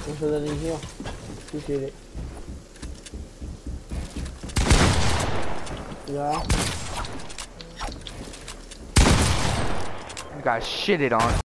Thanks for letting me heal. Appreciate it. Yeah. You got shitted on.